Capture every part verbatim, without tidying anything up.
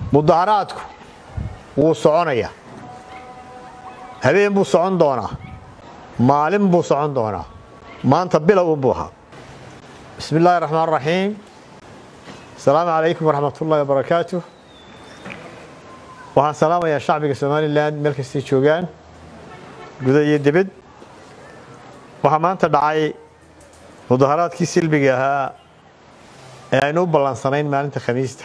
mudaharaadku wuu soconaya habeen buu socon doonaa maalin buu socon doonaa maanta bilow buu ahaa bismillaahir rahmaanir rahiim assalaamu calaykum waraxmatullaahi wabarakaatuh waxaan salaamayaa shacbiga Soomaaliland meel kasta joogaan gudaha iyo dibad waxa maanta dhacay mudaharaadkii silbiga ahaa ee aynu ballansanayn maalinta Khamiista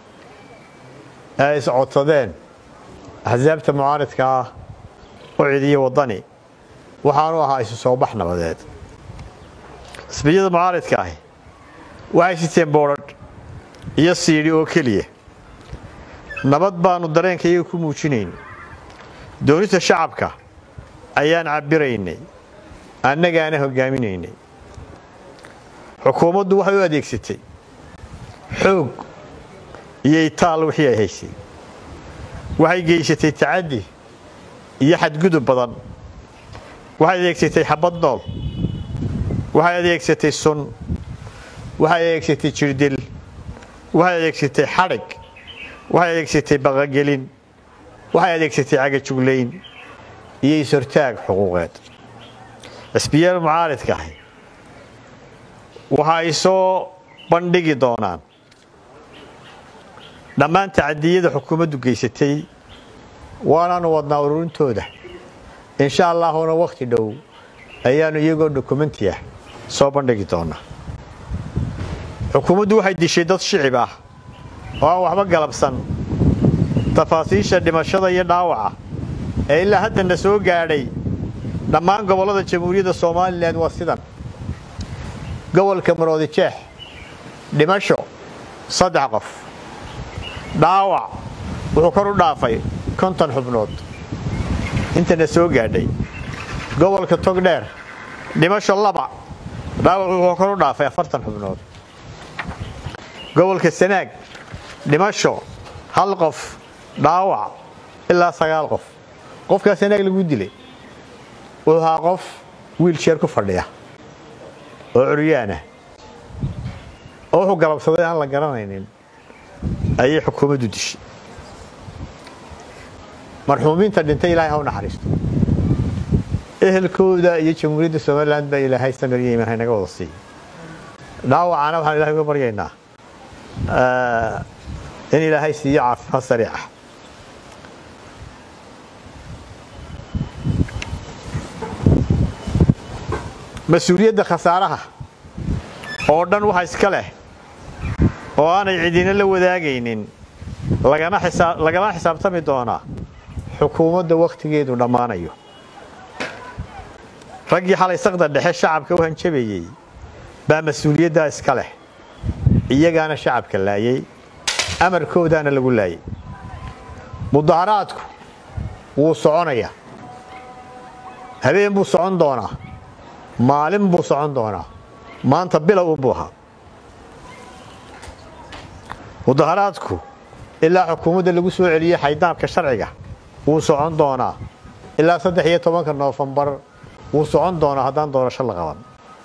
ay socodsadeen axsaabta mucaaradka ah oo ciidiyo wadani waxaanu ahaa isu soo bax nabadeed isbiyada mucaaradka ah waxay siteen boorad iyo siiri oo kaliya nabad baanu dareenkayga ku muujinayn doonista shacabka ayaan cabiraynay annagaana hogaaminaynay xukuumaddu waxay u adeegsatay xoog iyo itaal wixii ay haysay waxay geysatay tacaddi iyo xadgudub badan waxay adeegsatay xabad nool waxay adeegsatay sun waxay adeegsatay jirdil waxay adeegsatay xadhig waxay adeegsatay baqagelin waxay adeegsatay cagajuglayn iyo isortaag xuquuqeed isbiyada mucaaradka ah waxa ay soo bandhigi doonaan dhammaan tacadiyada xukuumaddu geysatay waanaanu wadnaa ururintooda insha Allahna waqti dhow ayaanu iyagoo dokumenti ah soo bandhigi doonaa xukuumaddu waxay dishay dad shicib ah oo waxba galabsan tafaasiisha dhimashada iyo dhaawaca ee ilaa hadda soo gaadhay dhammaan gobolada Jamhuuriyadda Soomaaliland waa sidan gobolka Maroodi Jeex dhimasho saddex qof dhaawac wuxuu kor u dhaafay konton xubnood intana soo gaadhay gobolka Togdheer dhimasho laba dhaawac wuxuu kor u dhaafay afartan xubnood gobolka Sanaag dhimasho hal qof dhaawac ilaa sagaal qof qofka Sanaag lagu dilay wuxuu qof wheelchair ku fadhiya oo curyaana oo wuxuu galabsaday aan la garanaynin ayay xukuumaddu dishay marxuumiinta dhintay Ilaahay ha u naxariisto ehelkooda iyo Jamhuuriyadda Soomaaliland baa Ilaahay sameeyay iimaan naga wada siiyay dhaawacana waxaan Ilaahay uga baryaynaa in Ilaahay siiyo caafimaad sariic ah mas'uuliyadda khasaaraha oo dhan waxa iska leh oo aanay cidina la wadaagaynin lagana xisaab lagana xisaabtami doona xukuumadda waqtigeedu dhamaanayo ragii xalay saqda dhexe shacabka u hanjabeeyay baa mas'uuliyadda iska leh iyagaana shacabka laayay amarkoodana lagu laayay mudaharaadku wuu soconaya habeen buu socon doonaa maalin buu socon doonaa maanta bilow buu ahaa mudaharaadku ilaa xukuumadda lagu soo celiyay xaydaabka sharciga wuu socon doonaa ilaa saddex iyo tobanka Noofambar wuu socon doonaa haddaan doorasho la qaban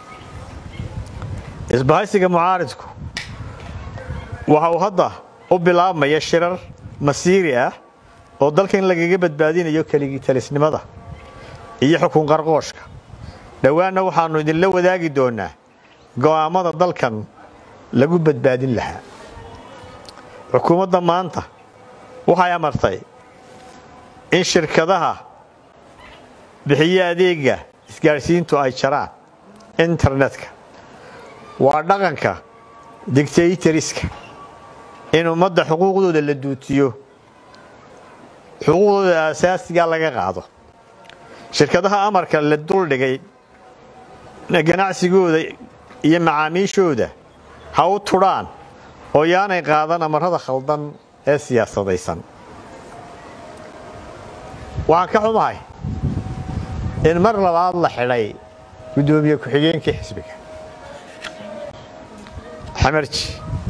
isbahaysiga mucaaradku waxa uu hadda u bilaabmaya shirar masiiri ah oo dalkan lagaga badbaadinayo kaligii talisnimada iyo xukun qarqooshka dhawaana waxaanu idin la wadaagi doonaa go'aamada dalkan lagu badbaadin lahaa xukuumadda maanta waxay amartay in shirkadaha bixiya adeega isgaarsiintu ay jaraan internetka waa dhaqanka dictatoriska in ummadda xuquuqdooda la duutiyo xuquuqdooda asaasiga laga qaado shirkadaha amarka la dul dhigay ganacsigooda iyo macaamiishooda ha u turaan oo yaanay qaadan amarada khaldan ee siyaasadaysan waxaan ka xumahay in mar labaad la xidhay gudoomiye ku-xigeenkii xisbiga xamarji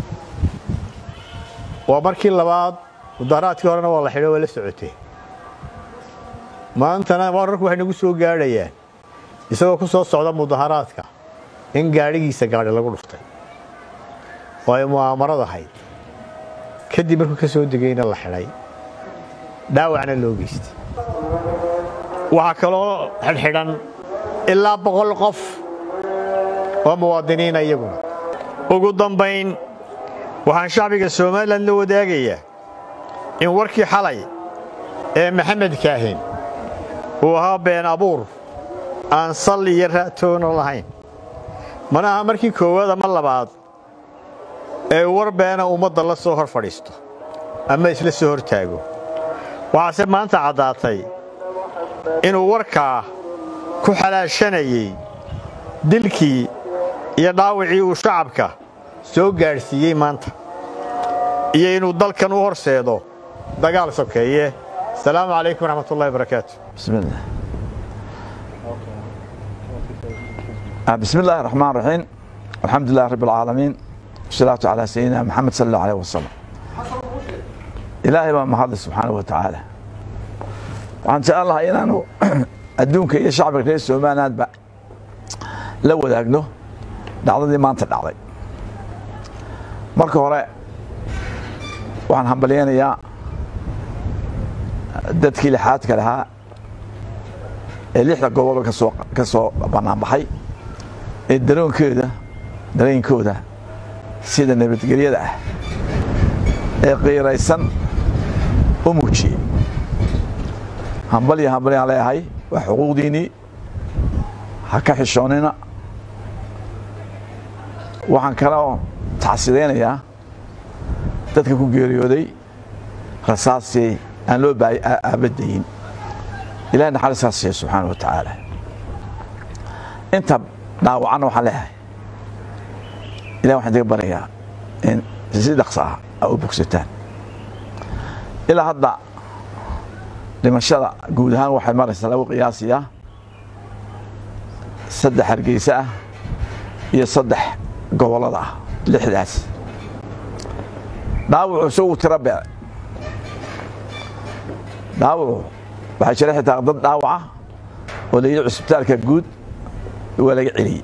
waa markii labaad mudaharaadkii horena waa la xidhay waa la socotay maantana wararku waxay nagu soo gaadhayaan isagoo ku soo socda mudaharaadka in gaadhigiisa gaadhi lagu dhuftay oo ay mu'aamarad ahayd kadib markuu ka soo degayna la xidhay dhaawacna loo geystay waxaa kaloo xidhxidhan ilaa boqol qof oo muwaadiniina iyaguna ugu dambayn waxaan shacbiga Soomaaliland la wadaagayaa in warkii xalay ee Maxamed Kaahin uu ahaa been abuur aan sal iyo raatoon lahayn manaha markii koowaad ama labaad ee war beena ummadda la soo hor fadhiisto ama isla soo hor taago waxaase maanta caddaatay inuu warkaa ku xalaashanayay dilkii iyo dhaawacii uu shacabka soo gaarsiiyey maanta iyo inuu dalkan u horseedo dagaal sokeeye السلام عليكم ورحمة الله وبركاته. بسم الله. بسم الله الرحمن الرحيم. الحمد لله رب العالمين. والصلاة على سيدنا محمد صلى الله عليه وسلم. إلهي ما هذا سبحانه وتعالى. وعن سأل الله إن أنه أدونك يا شعبك ليس وما نادبع. لو ذاقنه دعضي ما أنت دعضي. مركو وراء. وعن همبليان يا dadkii lixaadka lahaa ee lixda gobol ka soo ka soo banaan baxay ee dareenkooda dareenkooda sida nabadgelyada ah ee qiiraysan u muujiyay hambali hambali leeyahay wax xuquuqdiini ha ka xishoonina waxaan kala tacsideynaya dadka ku geeriyooday rasaasi أن لو باي أبدين إلى نحل ساسي سبحانه وتعالى أنت دعوا عنه حلاه إلى واحد يقبل إياه إن زيد أقصاها أو بوكستان إلى هذا لما شاء جودها واحد مرة سلوا قياسية صدح القيسة يصدح قولة الإحداث دعوا سووا تربع داوعوا waxay sharaxay dad daawaca oo leeyahay isbitaalka guud waa laga celiyay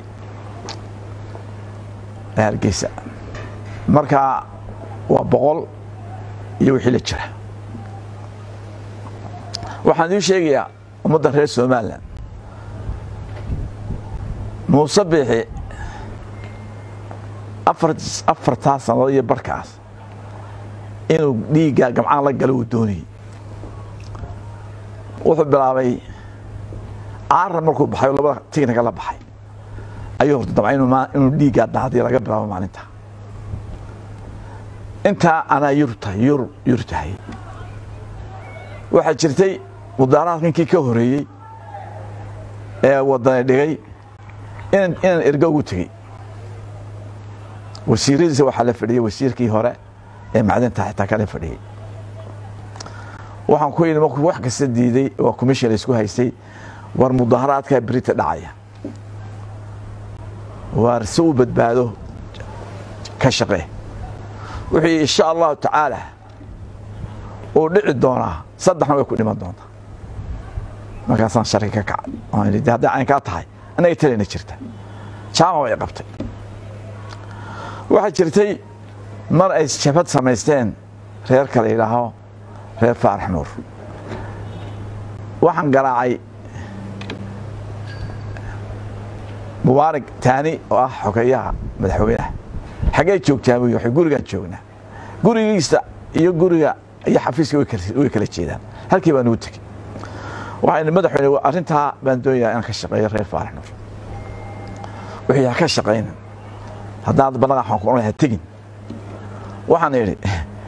hargeysa marka waa boqol iyo wixii la jira waxaan idin sheegayaa ummadda reer Soomaaliland muusabixi afar afar taasano iyo barkaas inuu dhiiga gamcaan la galo doonay wuxuu bilaabay aar markuu baxay labada tignaga la baxay ayuu horta dabcan inuu dhiiga daadii laga bilaabo maalinta inta ana yurta yur yurtahay waxa jirtay mudaaraadkii ka horeeyay ee wadada dhigay in in ergo ugu tagay wasiiradiisa waxa la fadhiyay wasiirkii hore ee macdanta xitaa kala fadhiyay waxaan ku yiri markuu wax ka diiday oo commission isku haystay war mudaharaadka Brita dhacaya war soo badbaado ka shaqee wixii insha Allah ta'ala oo dhici doona saddexna way ku dhiman doonta markaasaan sharika ka oo ilaa hadda aan ka tahay anaga talina jirta jaama way qabtay waxa jirtay mar ay shabad samaysteen reer kale ilaaho reer Faarax Nuur waxaan garaacay Mubaarak taani oo ah xogeeyaha madaxweynaha xagee joogtaa buu yahay guriga joognaa gurigiisa iyo guriga iyo xafiiska way kala jeedaan halkii baan u tagay waxaan madaxweynaha arinta baan doonayaa in ka shaqeeyo reer Faarax Nuur wixii ka shaqeeyna haddaad balaga xan ku onahay tagin waxaan yiri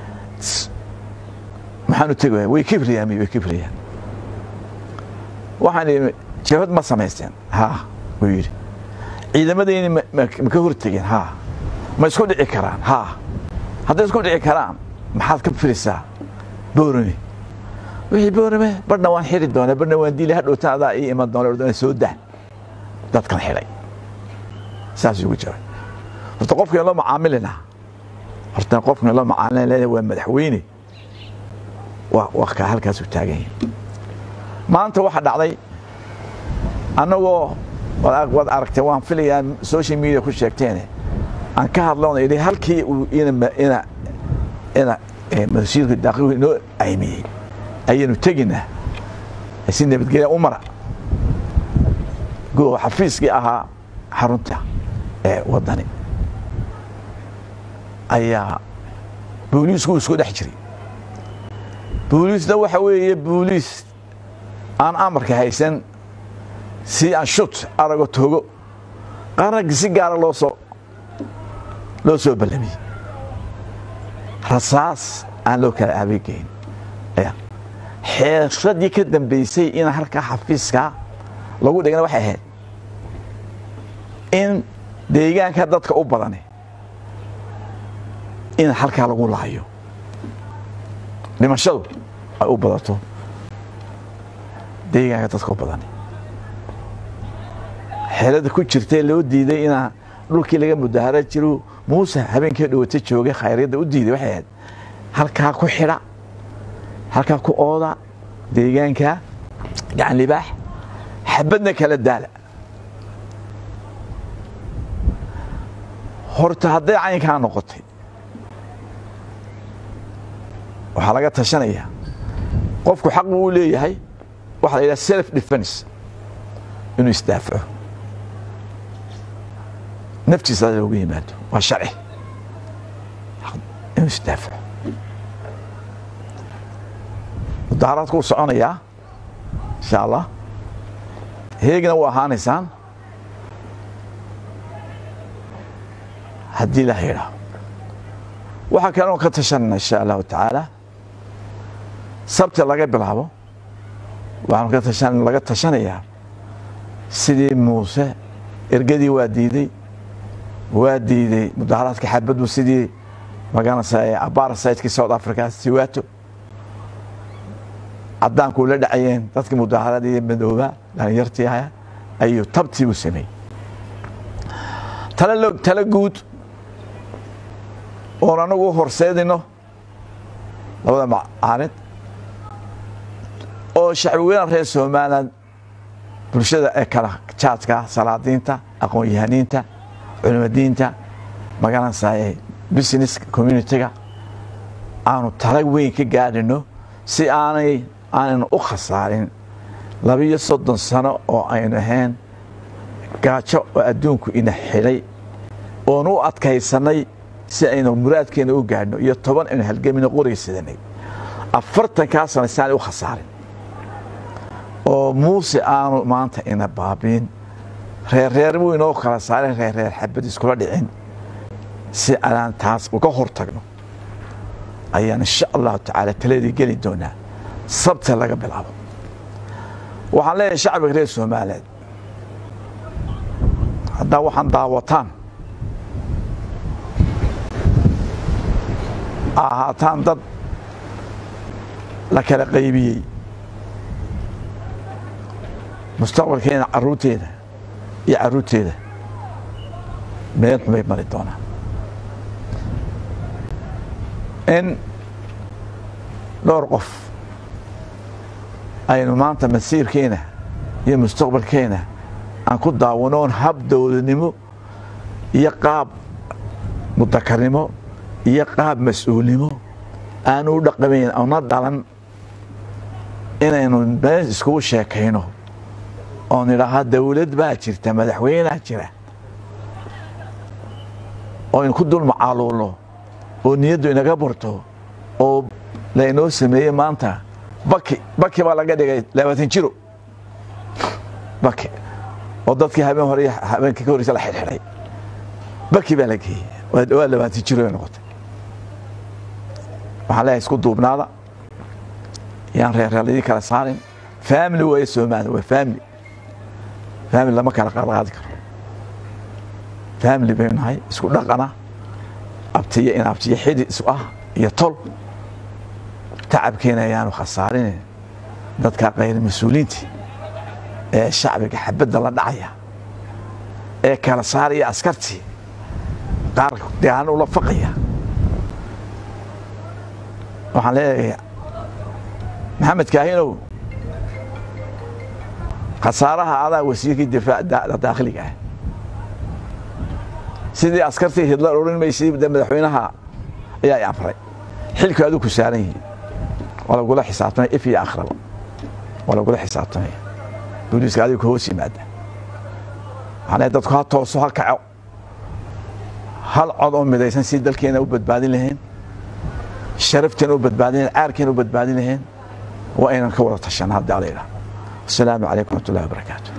maxaanu tagay way kibriyaan way kibriyaan waxaan yiri jabad ma samaysteen ha way yiri ciidamadeeni ma ka hortageen ha ma isku dhici karaan ha hadday isku dhici karaan maxaad ka firisaa boorame wixii boorame badna waan xiri doonaa badna waan diilay hadhowtaada ay iman doonaa ordana soo daa dadkan xiray saas ugu jira horta qofka loo macaamilina horta qofka loo macaamilina waa madaxweyne waa wax ka halkaas u taagan maanta waxa dhacday anagoo wad aragtay waan filayaan social media ku sheegteen aan ka hadloonay halkii ina ina ina masiirka daaqilku inoo aymiyey ayaynu teginaa si nabadgelya u mara goo xafiiskii ahaa xarunta ee wadani ayaa booliisku isku dhex jiray booliisna waxa weeye booliis aan amarka haysan si aan shut arago togo qaranka si gaara loo soo loo soo ballamiyey rasaas aan loo kala aabeegeyn ayaa xeershadii ka dambeysay in halka xafiiska lagu dhigana waxay ahayd in deegaanka dadka u badani in halkaa lagu laayo dhimashadu ay u badato deegaanka dadka u badani xeelada ku jirtay loo diiday inaa dhulkii laga mudahara jiro muuse habeenkii dhawata joogay khayryada u diiday waxay ahayd halkaa ku xidha halkaa ku ooda deegaanka gacan libaax xabadna kala daala horta hadday caynkaa noqotay waxaa laga tashanaya qofku xaq uu leeyahay waxa la yidhaha self defense inuu isdaafaco naftiisa loogu yimaado waa sharci inuu isdaafaco mudaharaadku wuu soconayaa insha allah heegna u ahaanaysaan haddii la yidhaaho waxaa kaloo ka tashanayna insha allahu tacaala sabti laga bilaabo waxaanu ka tashan laga tashanayaa sidii muuse ergadii waa diiday waa diiday mudaharaadka xabaddu sidii magaranaysaa apartheidkii South Africa siwaato caddaanku la dhacayeen dadkii mudaharaadii madooba dhalinyartii ahaa ayuu tabtii u sameeyey tala tala guud oo anagu horseedino labada macaarid oo shacbiga reer Soomaaliland bulshada ee kala jaadka salaadiinta aqoon-yahaniinta culimadiinta magaranaysaa business community-ga aanu tala weyn ka gaadhino si aanay aanan u khasaarin laba iyo soddon sano oo aynu ahayn gaajo oo adduunku ina xilay oo nu adkaysanay si aynu muraadkeena u gaadhno iyo toban in halgamina qoraysanay afartan ka sano saan u khasaarin oo muuse aanu maanta ina baabin reer reer buu inoo kala saaray reer reer xabad iskula dhicin si aan taas uga hortagno ayaan insha Allah taala talaadi gali doonaa sabta laga bilaabo waxaan leeyahay shacbiga reer Soomaaliyeed hadda waxaan daawataan ahaataan dad la kala qaybiyey mustaqbalkeena caruurteeda iyo caruurteeda meel xumay mari doonaan in dhowr qof aynu maanta masiirkeena iyo mustaqbalkeena aan ku daawanoon hab dowladnimo iyo qaab mutakarnimo iyo qaab mas'uulnimo aanu u dhaqamayn ona dhalan inaynu meel iskugu sheekayno oo nidhaha dawlad baa jirta madaxweynaha jira oo in ku dul macaaluulo oo niyaddu inaga burto oo laynoo sameeyey maanta baki baki baa laga dhigay labaatan jiro baki oo dadkii habeen hore habeenkii ka horreysay la xidhxidhay baki baa la geeyey waa labaatan jiro ay noqotay waxaa leeyahay isku duubnaada yaan reer reeladii kala saarin family way Soomaali waa family family lama kala qaadi karo family bay nahay isku dhaqana abtiye in abtiye xidi isu ah iyo tol tacabkeena ayaanu khasaarin dadka qayr mas'uuliinti ee shacbiga xabadda la dhacaya ee kala saaraya askarti qaar deegaan u la faqaya waxaan leeyahay maxamed kaahinow khasaaraha adaa wasiirkii difaaca daaqliga ah sidii askartii Hitler oran maysay madaxweynaha ayaa amray xilku adigu ku saaran yahay wala gula xisaabtanay if iyo akhraba wala gula xisaabtanay booliiska adigu hoos yimaada waxaan dadku ha tooso ha kaco hal cod oo midaysan si dalkeena u badbaadin lahayn sharafteena u badbaadin aarkeena u badbaadin lahayn waa inaan ka wada tashanaa hadda alayna assalaamu calaykum wa rahmatullahi wa barakaatuh